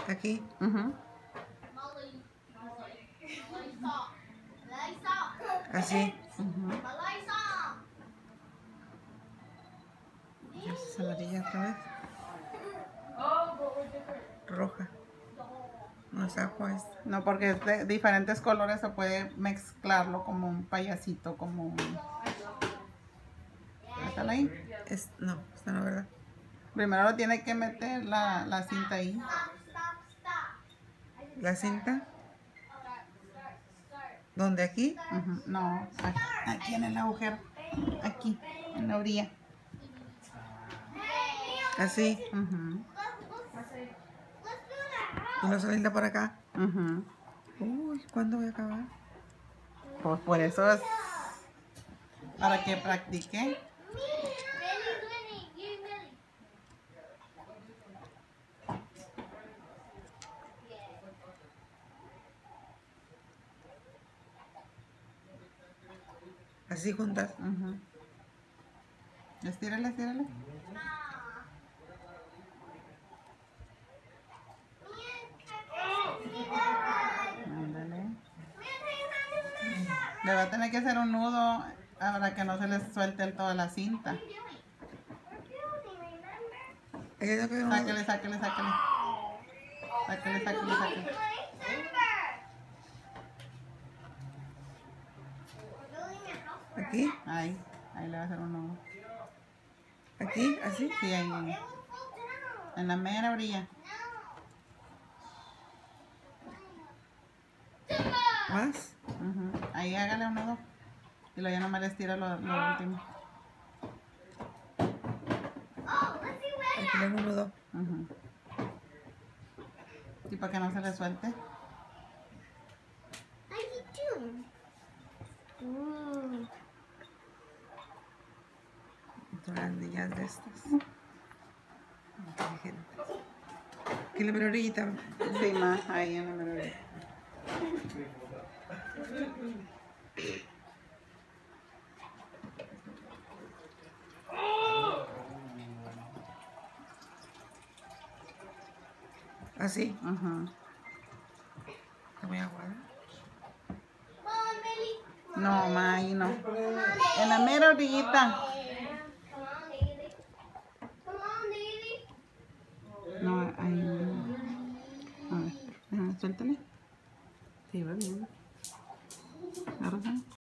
Aquí. Así. Es amarilla otra vez. Roja. No es agua esta. No, porque es de diferentes colores, se puede mezclarlo como un payasito, como un... ¿Están ahí? No, esta no, ¿verdad? Primero lo tiene que meter la cinta ahí. ¿La cinta? ¿Dónde? ¿Aquí? No, aquí en el agujero. Aquí, en la orilla. Así. ¿Y no salirla por acá? Uy, ¿cuándo voy a acabar? Pues por eso es para que practique. Así juntas. Estírale, estírale. Ándale. Le va a tener que hacer un nudo para que no se le suelte toda la cinta. Sáquele, sáquele, sáquele. Sáquele, sáquele, sáquele. ¿Aquí? Ahí le va a hacer un nudo. ¿Aquí? ¿Así? Sí, ahí. En la mera orilla. ¿Más? Ahí hágale un nudo. Y luego ya nomás le estira lo último. Aquí le hago un nudo. Y para que no se le suelte. Son las niñas de estas. Inteligentes. Aquí en la mera orillita. Sí, más ahí en la mera orilla. Así. Está muy aguada. No, ma, ahí no. En la mera orillita. No, ahí no. A ver, suéltale. Sí, va bien. Agárrate.